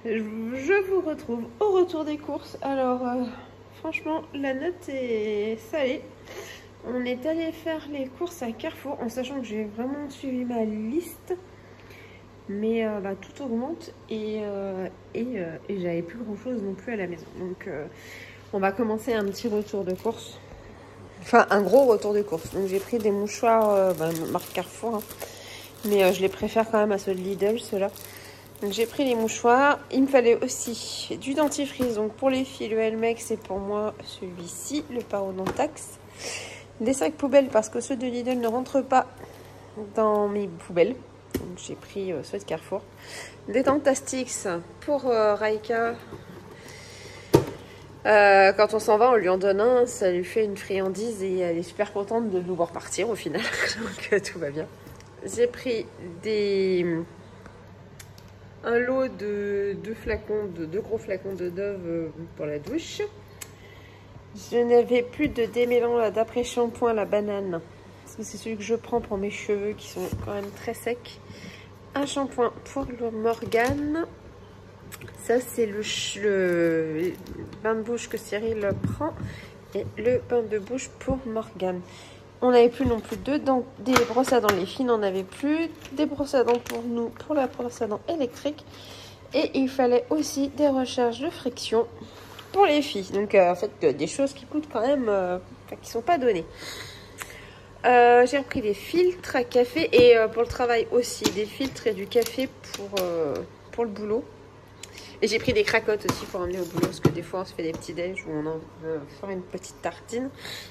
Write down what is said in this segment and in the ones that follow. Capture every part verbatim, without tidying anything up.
je vous retrouve au retour des courses. Alors, euh, franchement, la note est salée. On est allé faire les courses à Carrefour en sachant que j'ai vraiment suivi ma liste. Mais euh, bah, tout augmente et, euh, et, euh, et j'avais plus grand chose non plus à la maison. Donc, euh, on va commencer un petit retour de course. Enfin, un gros retour de course. Donc, j'ai pris des mouchoirs, euh, bah, marque Carrefour. Hein. Mais euh, je les préfère quand même à ceux de Lidl, ceux-là. Donc j'ai pris les mouchoirs. Il me fallait aussi du dentifrice. Donc pour les filles, le Elmex, c'est pour moi celui-ci, le Parodontax. Des sacs poubelles parce que ceux de Lidl ne rentrent pas dans mes poubelles. Donc j'ai pris euh, ceux de Carrefour. Des Dentastix pour euh, Raika. Euh, quand on s'en va, on lui en donne un. Ça lui fait une friandise et elle est super contente de nous voir partir au final. Donc euh, tout va bien. J'ai pris des... un lot de deux flacons, de deux gros flacons de Dove pour la douche. Je n'avais plus de démêlant d'après-shampoing, la banane. Parce que c'est celui que je prends pour mes cheveux qui sont quand même très secs. Un shampoing pour le Morgane. Ça, c'est le, le bain de bouche que Cyril prend. Et le bain de bouche pour Morgane. On n'avait plus non plus de dents, des brosses à dents. Les filles n'en avaient plus. Des brosses à dents pour nous, pour la brosse à dents électrique. Et il fallait aussi des recharges de friction pour les filles. Donc euh, en fait, euh, des choses qui coûtent quand même, euh, enfin, qui ne sont pas données. Euh, J'ai repris des filtres à café et euh, pour le travail aussi. Des filtres et du café pour, euh, pour le boulot. Et j'ai pris des cracottes aussi pour emmener au boulot. Parce que des fois, on se fait des petits déj où on en veut faire une petite tartine.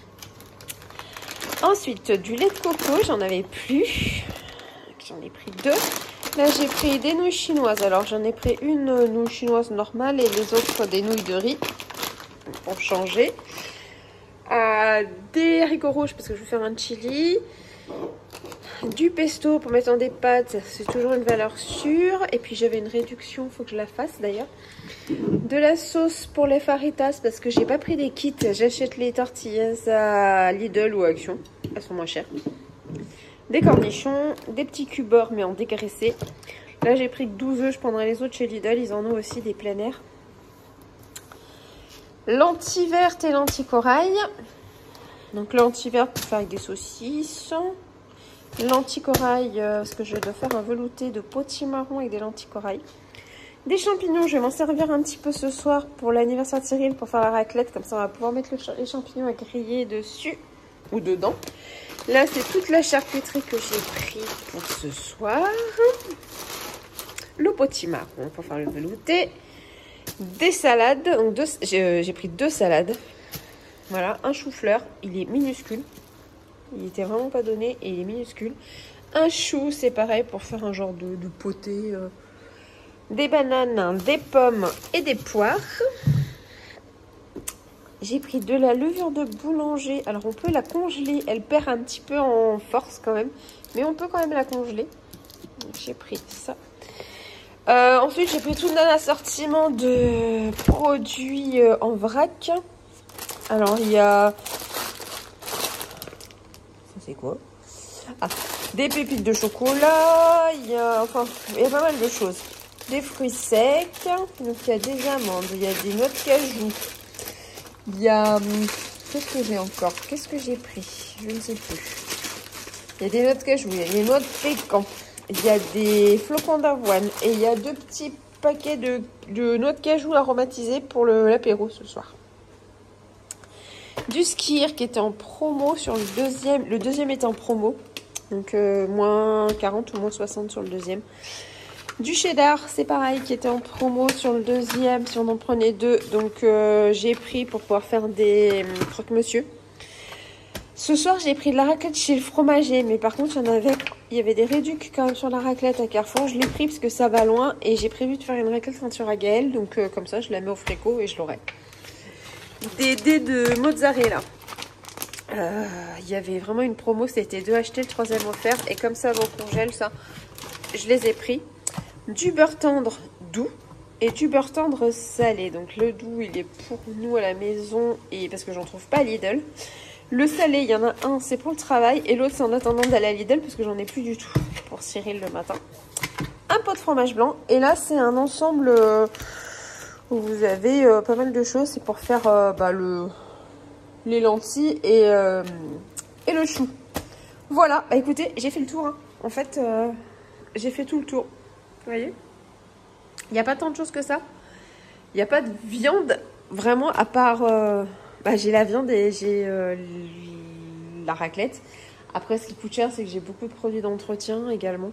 Ensuite, du lait de coco, j'en avais plus. J'en ai pris deux. Là, j'ai pris des nouilles chinoises. Alors, j'en ai pris une nouille chinoise normale et les autres des nouilles de riz. Pour changer. Euh, des haricots rouges parce que je vais faire un chili. Du pesto pour mettre dans des pâtes. C'est toujours une valeur sûre. Et puis, j'avais une réduction. Il faut que je la fasse d'ailleurs. De la sauce pour les faritas parce que j'ai pas pris des kits. J'achète les tortillas à Lidl ou à Action. Elles sont moins chères. Des cornichons, des petits cubeurs mais en dégraissé. Là j'ai pris que douze œufs, je prendrai les autres chez Lidl. Ils en ont aussi des plein air. Lentilles vertes et lentilles corail. Donc lentilles vertes pour faire avec des saucisses. Lentilles corail euh, parce que je dois faire un velouté de potimarron avec des lentilles corail. Des champignons, je vais m'en servir un petit peu ce soir pour l'anniversaire de Cyril pour faire la raclette. Comme ça, on va pouvoir mettre le ch les champignons à griller dessus ou dedans. Là, c'est toute la charcuterie que j'ai pris pour ce soir. Le potimarron pour faire le velouté. Des salades. J'ai pris deux salades. Voilà, un chou-fleur. Il est minuscule. Il était vraiment pas donné et il est minuscule. Un chou, c'est pareil pour faire un genre de, de poté. Euh, Des bananes, des pommes et des poires. J'ai pris de la levure de boulanger. Alors on peut la congeler. Elle perd un petit peu en force quand même. Mais on peut quand même la congeler. J'ai pris ça. Euh, ensuite j'ai pris tout un assortiment de produits en vrac. Alors il y a... Ça c'est quoi? Ah, des pépites de chocolat. Il y a... Enfin, il y a pas mal de choses. Des fruits secs, donc il y a des amandes, il y a des noix de cajou, il y a... Qu'est-ce que j'ai encore? Qu'est-ce que j'ai pris? Je ne sais plus. Il y a des noix de cajou, il y a des noix de pécan, il y a des flocons d'avoine et il y a deux petits paquets de, de noix de cajou aromatisées pour l'apéro ce soir. Du skir qui était en promo sur le deuxième, le deuxième était en promo, donc euh, moins quarante ou moins soixante sur le deuxième. Du cheddar, c'est pareil, qui était en promo sur le deuxième, si on en prenait deux. Donc, euh, j'ai pris pour pouvoir faire des euh, croque-monsieur. Ce soir, j'ai pris de la raclette chez le fromager. Mais par contre, il y en avait, il y avait des réducs quand même sur la raclette à Carrefour. Je l'ai pris parce que ça va loin. Et j'ai prévu de faire une raclette ceinture à Gaël. Donc, euh, comme ça, je la mets au frigo et je l'aurai. Des dés de mozzarella. Euh, il y avait vraiment une promo. C'était deux achetés, le troisième offert. Et comme ça va au congèle, ça, je les ai pris. Du beurre tendre doux et du beurre tendre salé. Donc le doux, il est pour nous à la maison et parce que j'en trouve pas à Lidl. Le salé, il y en a un, c'est pour le travail et l'autre, c'est en attendant d'aller à Lidl parce que j'en ai plus du tout pour Cyril le matin. un pot de fromage blanc. Et là, c'est un ensemble euh, où vous avez euh, pas mal de choses. C'est pour faire euh, bah, le, les lentilles et, euh, et le chou. Voilà, bah écoutez, j'ai fait le tour. Hein. En fait, euh, j'ai fait tout le tour. Vous voyez? Il n'y a pas tant de choses que ça. Il n'y a pas de viande, vraiment, à part... Euh, bah, j'ai la viande et j'ai euh, la raclette. Après, ce qui coûte cher, c'est que j'ai beaucoup de produits d'entretien également.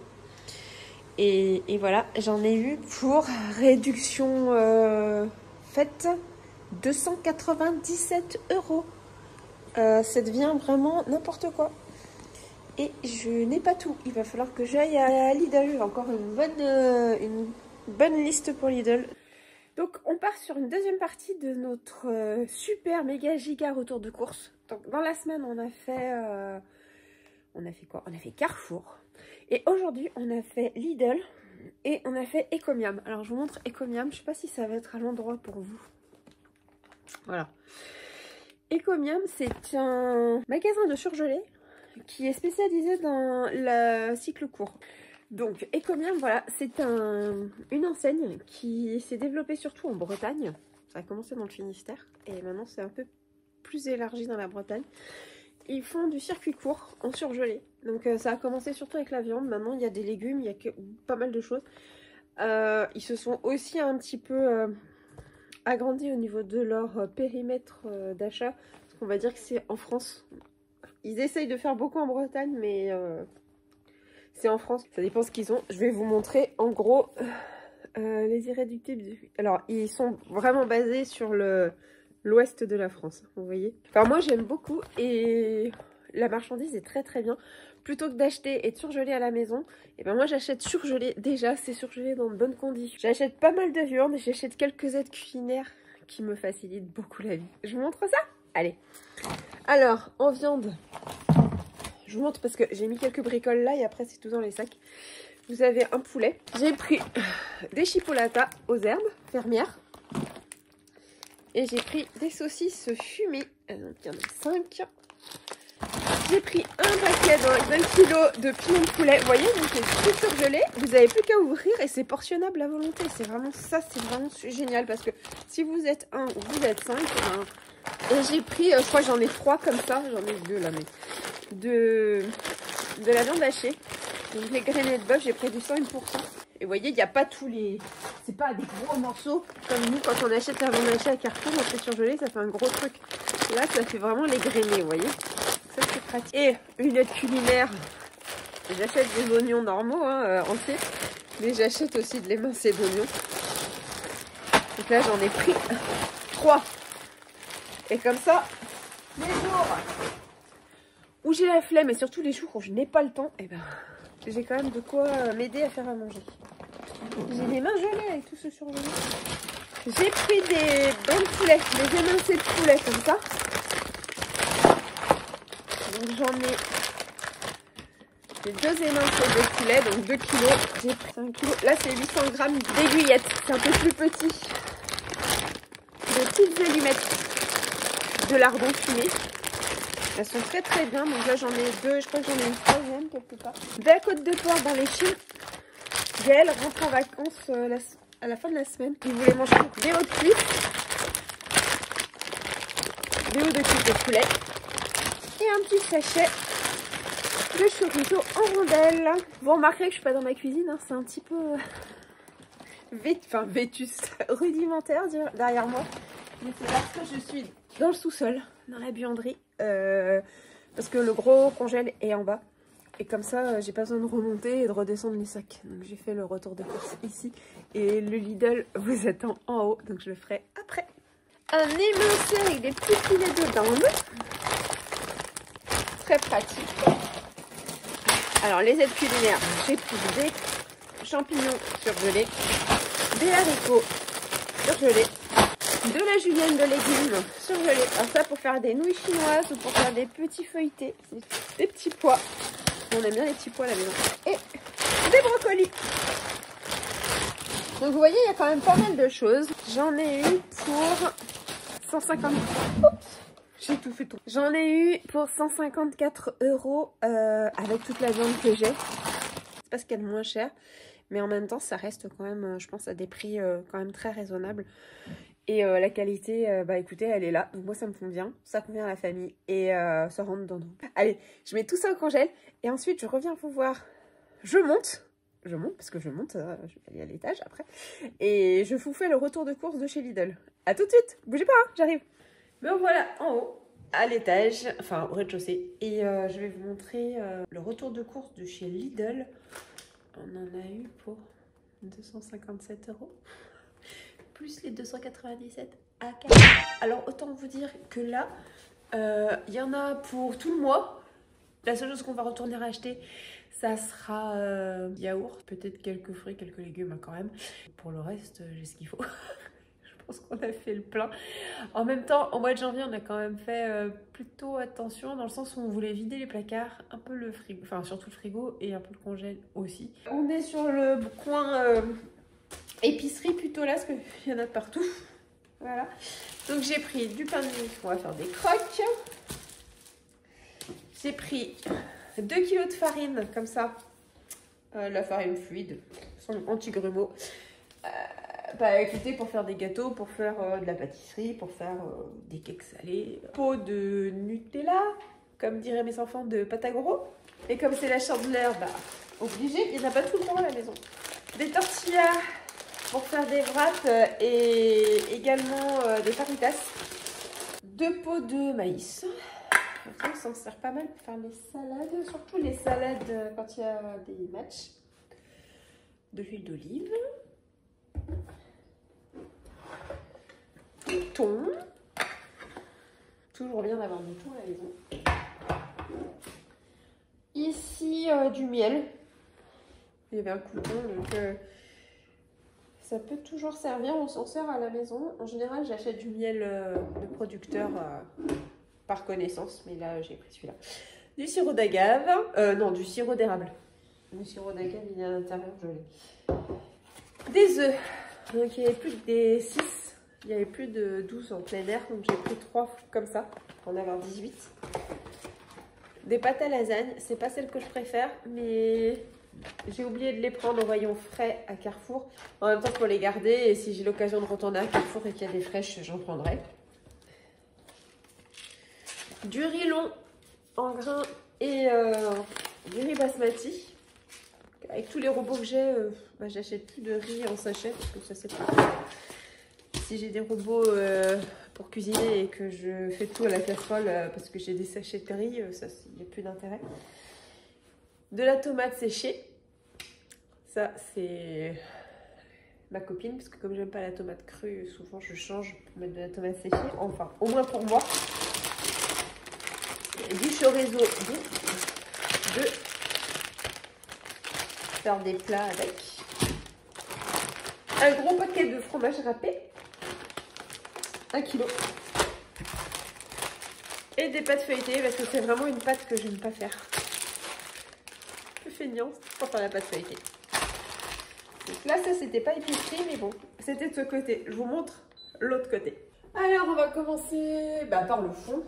Et, et voilà, j'en ai eu pour réduction euh, faite deux cent quatre-vingt-dix-sept euros. Euh, ça devient vraiment n'importe quoi. Et je n'ai pas tout. Il va falloir que j'aille à Lidl. Encore une bonne, euh, une bonne liste pour Lidl. Donc on part sur une deuxième partie de notre euh, super méga giga retour de course. Donc dans la semaine on a fait euh, on a fait quoi? On a fait Carrefour. Et aujourd'hui on a fait Lidl et on a fait Ecomiam. Alors je vous montre Ecomiam, je sais pas si ça va être à l'endroit pour vous. Voilà. Ecomiam, c'est un magasin de surgelés qui est spécialisé dans le cycle court. Donc, Ecomiam, voilà, c'est un, une enseigne qui s'est développée surtout en Bretagne. Ça a commencé dans le Finistère et maintenant c'est un peu plus élargi dans la Bretagne. Ils font du circuit court en surgelé. Donc euh, ça a commencé surtout avec la viande. Maintenant il y a des légumes, il y a que, pas mal de choses. Euh, ils se sont aussi un petit peu euh, agrandis au niveau de leur euh, périmètre euh, d'achat. Parce qu'on va dire que c'est en France. Ils essayent de faire beaucoup en Bretagne, mais... Euh, c'est en France, ça dépend ce qu'ils ont. Je vais vous montrer en gros euh, les irréductibles. Alors, ils sont vraiment basés sur le l'ouest de la France, vous voyez. Enfin, moi, j'aime beaucoup et la marchandise est très très bien. Plutôt que d'acheter et de surgeler à la maison, et ben moi, j'achète surgelé. Déjà, c'est surgelé dans de bonnes conditions. J'achète pas mal de viande, j'achète quelques aides culinaires qui me facilitent beaucoup la vie. Je vous montre ça? Allez. Alors, en viande... Je vous montre parce que j'ai mis quelques bricoles là et après c'est tout dans les sacs. Vous avez un poulet. J'ai pris des chipolatas aux herbes fermières. Et j'ai pris des saucisses fumées. Donc il y en a cinq. J'ai pris un paquet d'un kilo de piment de poulet. Vous voyez, donc c'est tout surgelé. Vous n'avez plus qu'à ouvrir et c'est portionnable à volonté. C'est vraiment ça, c'est vraiment génial. Parce que si vous êtes un ou vous êtes cinq, ben, et j'ai pris, je crois que j'en ai trois comme ça. J'en ai deux là, mais... De, de la viande hachée. Donc les grainés de bœuf, j'ai pris du cent un pour cent. Et vous voyez, il n'y a pas tous les... C'est pas des gros morceaux comme nous quand on achète la viande hachée à Carrefour, on fait surgeler, ça fait un gros truc. Là, ça fait vraiment les grainés, vous voyez. Ça, c'est pratique. Et une aide culinaire. J'achète des oignons normaux, hein, euh, entiers. Mais j'achète aussi de l'émincé d'oignons. Donc là, j'en ai pris trois. Et comme ça, les jours où j'ai la flemme et surtout les jours où je n'ai pas le temps, et ben j'ai quand même de quoi m'aider à faire à manger. J'ai les mains gelées avec tout ce surgelé. J'ai pris des dents de poulet, des émincés de poulet comme ça. Donc j'en ai, j'ai deux émincés de poulet, donc deux kilos. J'ai pris un kilo. Là c'est huit cents grammes d'aiguillettes, c'est un peu plus petit. Des petites allumettes de lardon fumé. Elles sont très très bien, donc là j'en ai deux, je crois que j'en ai une troisième quelque part. De la côte de porc dans les chiens. Gaëlle rentre en vacances euh, la, à la fin de la semaine. Il voulait manger des hauts de cuisse. Des hauts de cuisse de poulet. Et un petit sachet de chorizo en rondelles. Vous remarquerez que je suis pas dans ma cuisine, hein, c'est un petit peu euh, vét enfin, vétuste, rudimentaire derrière moi. Mais c'est parce que je suis dans le sous-sol, dans la buanderie. Euh, parce que le gros congèle est en bas. Et comme ça, euh, j'ai pas besoin de remonter et de redescendre les sacs. Donc j'ai fait le retour de course ici. Et le Lidl vous attend en haut. Donc je le ferai après. Un émincé avec des petits filets de dinde. Très pratique. Alors les aides culinaires, j'ai pris des champignons surgelés, des haricots surgelés, de la julienne de légumes surgelés. Alors ça pour faire des nouilles chinoises ou pour faire des petits feuilletés, des petits pois. On aime bien les petits pois à la maison. Et des brocolis. Donc vous voyez, il y a quand même pas mal de choses. J'en ai eu pour cent cinquante. Oups, j'ai tout fait tout. J'en ai eu pour cent cinquante-quatre euros euh, avec toute la viande que j'ai. C'est pas ce qu'il y a de moins cher. mais en même temps, ça reste quand même, je pense, à des prix euh, quand même très raisonnables. Et euh, la qualité, euh, bah écoutez, elle est là. Donc moi, ça me convient. Ça convient à la famille. Et euh, ça rentre dans nous. Allez, je mets tout ça au congèle. Et ensuite, je reviens vous voir. Je monte. Je monte, parce que je monte. Euh, je vais aller à l'étage après. Et je vous fais le retour de course de chez Lidl. À tout de suite. Bougez pas, hein, j'arrive. Me voilà en haut, à l'étage. Enfin, au rez-de-chaussée. Et euh, je vais vous montrer euh, le retour de course de chez Lidl. On en a eu pour deux cent cinquante-sept euros. Plus les deux cent quatre-vingt-dix-sept à quatre. Alors autant vous dire que là, il euh, y en a pour tout le mois. La seule chose qu'on va retourner acheter, ça sera euh, yaourt, peut-être quelques fruits, quelques légumes hein, quand même. Pour le reste, j'ai ce qu'il faut. Je pense qu'on a fait le plein. En même temps, au mois de janvier, on a quand même fait euh, plutôt attention dans le sens où on voulait vider les placards, un peu le frigo, enfin surtout le frigo et un peu le congèle aussi. On est sur le coin euh, épicerie plutôt là, parce qu'il y en a partout. Voilà. Donc j'ai pris du pain de mie, on va faire des croques. J'ai pris deux kilos de farine, comme ça. Euh, la farine fluide, sans anti-grumeaux. Euh, bah écoutez, pour faire des gâteaux, pour faire euh, de la pâtisserie, pour faire euh, des cakes salés. Pot de Nutella, comme diraient mes enfants, de pâte à gros. Et comme c'est la chandeleur, bah obligé, il n'y en a pas tout le temps à la maison. Des tortillas pour faire des wraps euh, et également euh, des fajitas. Deux pots de maïs. On s'en sert pas mal pour faire les salades, surtout les salades euh, quand il y a des matchs. De l'huile d'olive. Du thon. Toujours bien d'avoir du thon à la maison. Ici, euh, du miel. Il y avait un coupon, donc euh, ça peut toujours servir. On s'en sert à la maison. En général, j'achète du miel euh, de producteur euh, par connaissance, mais là, j'ai pris celui-là. Du sirop d'agave. Euh, non, du sirop d'érable. Le sirop d'agave, il est à l'intérieur, je l'ai. Des œufs. Donc, il y avait plus que des six. Il y avait plus de douze en plein air. Donc, j'ai pris trois comme ça pour en avoir dix-huit. Des pâtes à lasagne. C'est pas celle que je préfère, mais j'ai oublié de les prendre au rayon frais à Carrefour. En même temps, pour les garder. Et si j'ai l'occasion de retourner à Carrefour et qu'il y a des fraîches, j'en prendrai. Du riz long en grains et euh, du riz basmati. Avec tous les robots que j'ai, euh, bah, j'achète plus de riz en sachet parce que ça c'est pas. Si j'ai des robots euh, pour cuisiner et que je fais tout à la casserole euh, parce que j'ai des sachets de riz, euh, ça il n'y a plus d'intérêt. De la tomate séchée. Ça c'est ma copine parce que comme j'aime pas la tomate crue, souvent je change pour mettre de la tomate séchée. Enfin, au moins pour moi. Du chorizo doux. De faire des plats avec. Un gros paquet de fromage râpé. Un kilo. Et des pâtes feuilletées parce que c'est vraiment une pâte que je n'aime pas faire. Un peu feignante pour faire la pâte feuilletée. Donc là, ça c'était pas épicerie, mais bon, c'était de ce côté. Je vous montre l'autre côté. Alors, on va commencer bah, par le fond.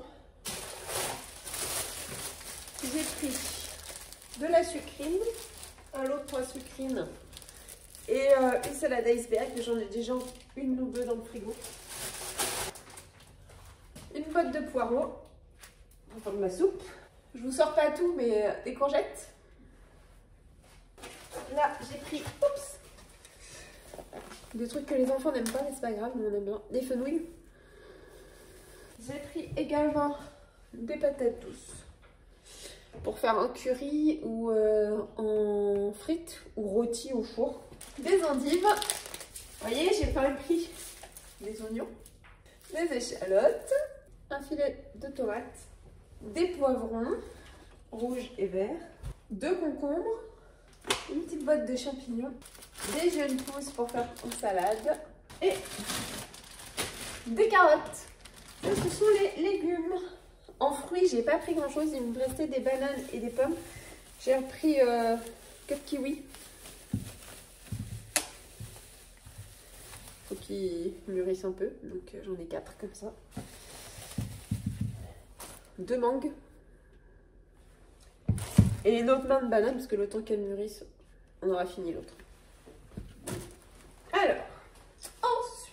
J'ai pris de la sucrine, un lot de pois sucrine et euh, une salade iceberg. J'en ai déjà une ou deux dans le frigo. Une botte de poireaux pour faire de ma soupe. Je vous sors pas tout, mais euh, des courgettes. Là, j'ai pris, oups, des trucs que les enfants n'aiment pas, mais c'est pas grave, mais on aime bien. Des fenouils. J'ai pris également des patates douces pour faire un curry ou euh, en frites ou rôti au four. Des endives. Vous voyez, j'ai pas pris des oignons, des échalotes, un filet de tomates, des poivrons rouges et verts, deux concombres, une petite boîte de champignons, des jeunes pousses pour faire une salade et des carottes. Ça, ce sont les légumes. En fruits, j'ai pas pris grand chose. Il me restait des bananes et des pommes. J'ai pris euh, quatre kiwis. Faut qu'ils mûrissent un peu. Donc j'en ai quatre comme ça. Deux mangues. Et une autre main de banane parce que le temps qu'elles mûrissent, on aura fini l'autre. Alors, ensuite,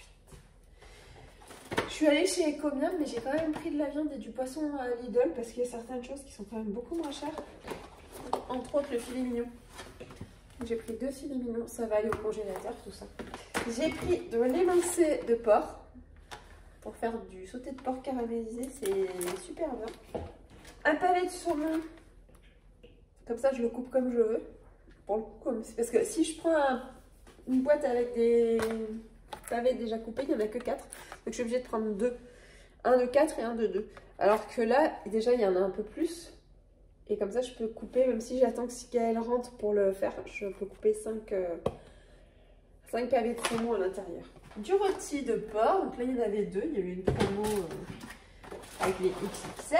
je suis allée chez Ecomium, mais j'ai quand même pris de la viande et du poisson à Lidl parce qu'il y a certaines choses qui sont quand même beaucoup moins chères. Entre autres, le filet mignon. J'ai pris deux filets mignons, ça va aller au congélateur, tout ça. J'ai pris de l'émincé de porc pour faire du sauté de porc caramélisé, c'est super bien. Un pavé de saumon, comme ça je le coupe comme je veux. Pour le coup, comme... parce que si je prends un... une boîte avec des pavés déjà coupés, il n'y en a que quatre. Donc je suis obligée de prendre deux. Un de quatre et un de deux. Alors que là, déjà il y en a un peu plus. Et comme ça je peux couper, même si j'attends que si Gaëlle rentre pour le faire, je peux couper cinq, euh... cinq pavés de saumon à l'intérieur. Du rôti de porc, donc là il y en avait deux, il y a eu une promo euh, avec les X X L.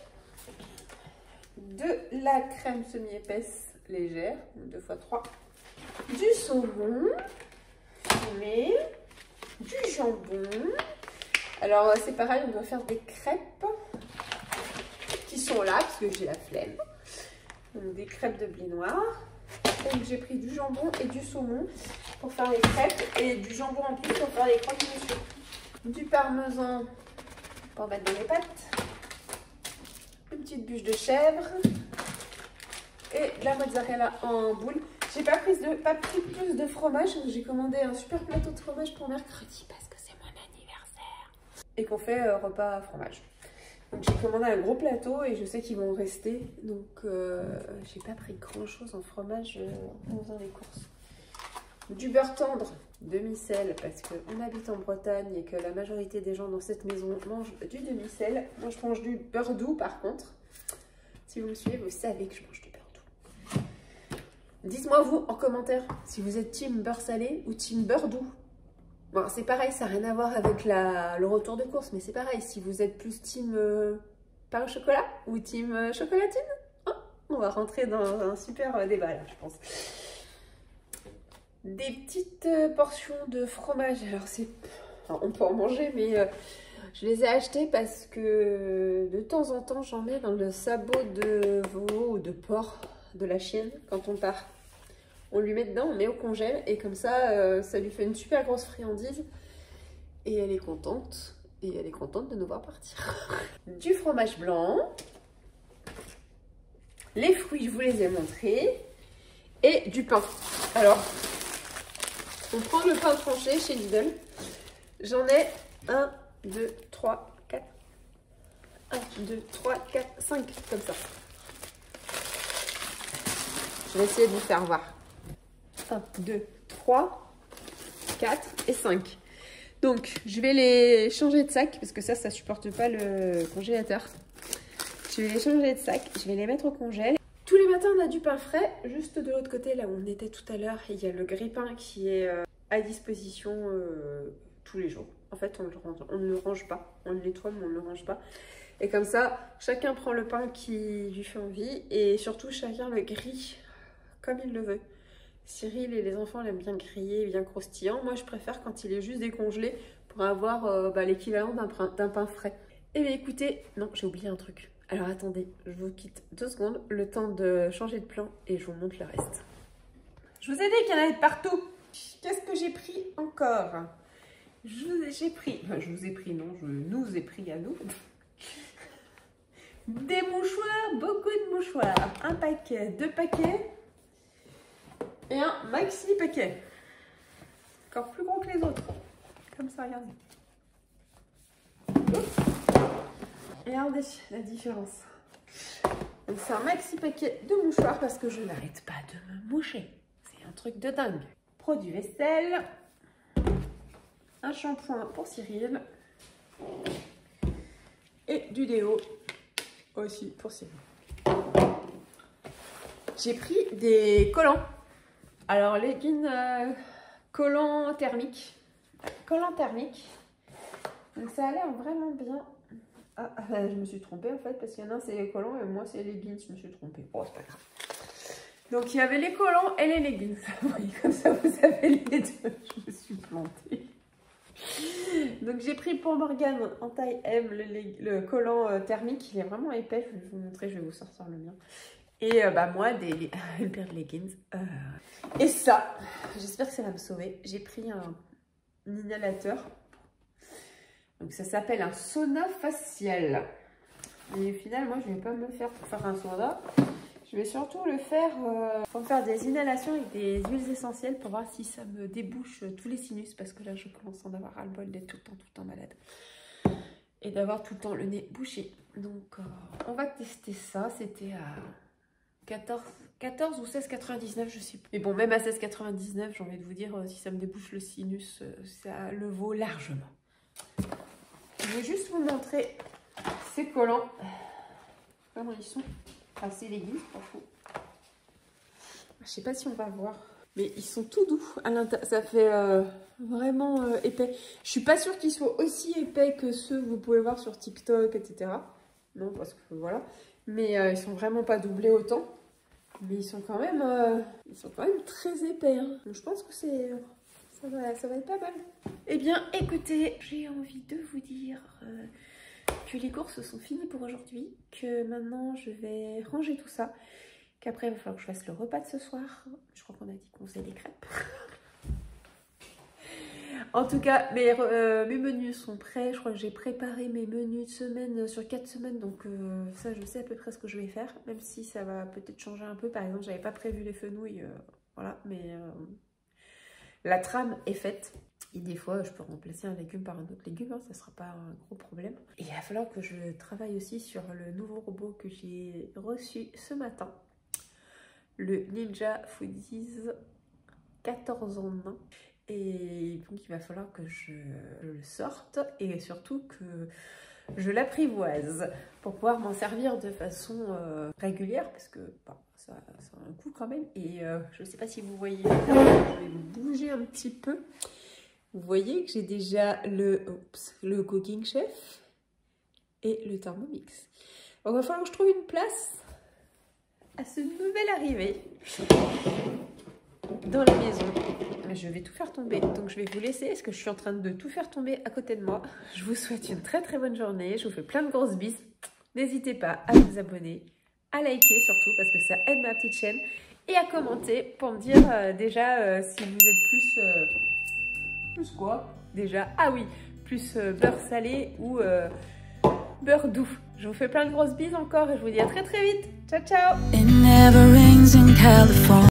De la crème semi-épaisse légère, deux fois trois. Du saumon fumé, du jambon. Alors c'est pareil, on doit faire des crêpes qui sont là parce que j'ai la flemme. Donc des crêpes de blé noir. Donc j'ai pris du jambon et du saumon pour faire les crêpes et du jambon en plus pour faire les croque-monsieur. Du parmesan pour mettre dans les pâtes. Une petite bûche de chèvre et de la mozzarella en boule. J'ai pas pris de pas pris plus de fromage, donc j'ai commandé un super plateau de fromage pour mercredi parce que c'est mon anniversaire et qu'on fait euh, repas fromage. Donc j'ai commandé un gros plateau et je sais qu'ils vont rester, donc euh, j'ai pas pris grand chose en fromage euh, en faisant les courses. Du beurre tendre, demi-sel, parce qu'on habite en Bretagne et que la majorité des gens dans cette maison mangent du demi-sel. Moi je mange du beurre doux par contre. Si vous me suivez, vous savez que je mange du beurre doux. Dites-moi vous en commentaire si vous êtes team beurre salé ou team beurre doux. Bon, c'est pareil, ça n'a rien à voir avec la, le retour de course, mais c'est pareil. Si vous êtes plus team euh, pain au chocolat ou team euh, chocolatine, hein, on va rentrer dans un super euh, débat là, je pense. Des petites euh, portions de fromage. Alors, c'est, enfin, on peut en manger, mais euh, je les ai achetées parce que de temps en temps, j'en mets dans le sabot de veau ou de porc de la chienne quand on part. On lui met dedans, on met au congèle et comme ça, euh, ça lui fait une super grosse friandise. Et elle est contente. Et elle est contente de nous voir partir. Du fromage blanc. Les fruits, je vous les ai montrés. Et du pain. Alors, on prend le pain tranché chez Lidl. J'en ai un, deux, trois, quatre. un, deux, trois, quatre, cinq comme ça. Je vais essayer de vous faire voir. un, deux, trois, quatre et cinq. Donc, je vais les changer de sac parce que ça, ça supporte pas le congélateur. Je vais les changer de sac, je vais les mettre au congèle. Tous les matins, on a du pain frais. Juste de l'autre côté, là où on était tout à l'heure, il y a le grille-pain qui est euh, à disposition euh, tous les jours. En fait, on, le range, on ne le range pas. On le nettoie, mais on ne le range pas. Et comme ça, chacun prend le pain qui lui fait envie et surtout, chacun le grille comme il le veut. Cyril et les enfants l'aiment bien grillé, bien croustillant. Moi, je préfère quand il est juste décongelé pour avoir euh, bah, l'équivalent d'un pain frais. Et bien écoutez, non, j'ai oublié un truc. Alors attendez, je vous quitte deux secondes, le temps de changer de plan et je vous montre le reste. Je vous ai dit qu'il y en avait de partout. Qu'est-ce que j'ai pris encore? J'ai pris, enfin, je vous ai pris, non, je nous ai pris à nous. Des mouchoirs, beaucoup de mouchoirs. Un paquet, deux paquets. Et un maxi paquet. Encore plus gros que les autres. Comme ça, regardez. Regardez la différence. Donc c'est un maxi paquet de mouchoirs parce que je n'arrête pas de me moucher. C'est un truc de dingue. Produit vaisselle. Un shampoing pour Cyril. Et du déo aussi pour Cyril. J'ai pris des collants. Alors, leggings euh, collants thermiques. Collants thermiques. Donc, ça a l'air vraiment bien. Ah, je me suis trompée en fait, parce qu'il y en a un c'est les collants et moi c'est les leggings. Je me suis trompée. Oh, c'est pas grave. Donc, il y avait les collants et les leggings. Vous voyez, comme ça, vous avez les deux. Je me suis plantée. Donc, j'ai pris pour Morgane en taille M le, le collant euh, thermique. Il est vraiment épais. Je vais vous montrer, je vais vous sortir le mien. Et euh, bah moi, des, une paire de leggings. Euh... Et ça, j'espère que ça va me sauver. J'ai pris un, un inhalateur. Donc ça s'appelle un sauna facial. Et au final, moi, je ne vais pas me le faire pour faire un sauna. Je vais surtout le faire euh, pour faire des inhalations avec des huiles essentielles pour voir si ça me débouche tous les sinus. Parce que là, je commence à en avoir ras-le-bol d'être tout le temps, tout le temps malade. Et d'avoir tout le temps le nez bouché. Donc, euh, on va tester ça. C'était à quatorze, quatorze ou seize quatre-vingt-dix-neuf, je sais plus. Mais bon, même à seize quatre-vingt-dix-neuf, j'ai envie de vous dire, euh, si ça me débouche le sinus, euh, ça le vaut largement. Je vais juste vous montrer ces collants. Comment ils sont. Assez leggings, pas fou. Je sais pas si on va voir. Mais ils sont tout doux à l'intérieur. Ça fait euh, vraiment euh, épais. Je suis pas sûre qu'ils soient aussi épais que ceux que vous pouvez voir sur TikTok, et cetera. Non, parce que voilà. Mais euh, ils sont vraiment pas doublés autant. Mais ils sont quand même, euh, ils sont quand même très épais. Hein. Donc je pense que c'est, ça va, ça va être pas mal. Eh bien, écoutez, j'ai envie de vous dire euh, que les courses sont finies pour aujourd'hui. Que maintenant, je vais ranger tout ça. Qu'après, il va falloir que je fasse le repas de ce soir. Je crois qu'on a dit qu'on faisait des crêpes. En tout cas, mes, euh, mes menus sont prêts. Je crois que j'ai préparé mes menus de semaine sur quatre semaines. Donc euh, ça, je sais à peu près ce que je vais faire. Même si ça va peut-être changer un peu. Par exemple, j'avais pas prévu les fenouilles. Euh, voilà, mais euh, la trame est faite. Et des fois, je peux remplacer un légume par un autre légume. Hein, ça sera pas un gros problème. Et il va falloir que je travaille aussi sur le nouveau robot que j'ai reçu ce matin. Le Ninja Foodies quatorze en un. Et donc il va falloir que je, je le sorte et surtout que je l'apprivoise pour pouvoir m'en servir de façon euh, régulière parce que bon, ça, ça a un coût quand même. Et euh, je ne sais pas si vous voyez, je vais vous bouger un petit peu. Vous voyez que j'ai déjà le, oups, le Cooking Chef et le Thermomix. Donc il va falloir que je trouve une place à ce nouvel arrivé dans la maison. Je vais tout faire tomber, donc je vais vous laisser parce que je suis en train de tout faire tomber à côté de moi. Je vous souhaite une très très bonne journée, je vous fais plein de grosses bises. N'hésitez pas à vous abonner, à liker surtout parce que ça aide ma petite chaîne et à commenter pour me dire euh, déjà euh, si vous êtes plus... Euh, plus quoi déjà? Ah oui, plus euh, beurre salé ou euh, beurre doux. Je vous fais plein de grosses bises encore et je vous dis à très très vite. Ciao ciao.